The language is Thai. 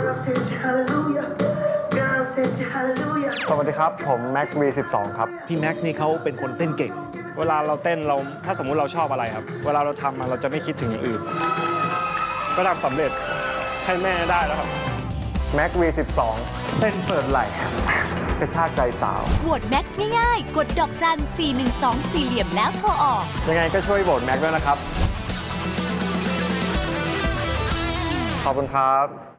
สวัสดีครับผมแม็ก V12 ครับพี่แม็กนี่เขาเป็นคนเต้นเก่งเวลาเราเต้นเราถ้าสมมุติเราชอบอะไรครับเวลาเราทำเราจะไม่คิดถึงอย่างอื่นก็ทำสำเร็จให้แม่ได้แล้วครับแม็ก V12 เต้นเปิดไหล่กระชากใจสาวโหวตแม็กซ์ง่ายๆกดดอกจัน412 4เหลี่ยมแล้วโทรออกยังไงก็ช่วยโหวตแม็กด้วยนะครับขอบคุณครับ